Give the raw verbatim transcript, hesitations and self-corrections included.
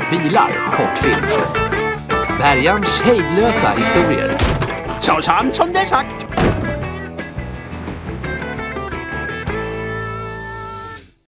bilar kortfilm. Bergarns hejdlösa historier. Så sant som det är sagt.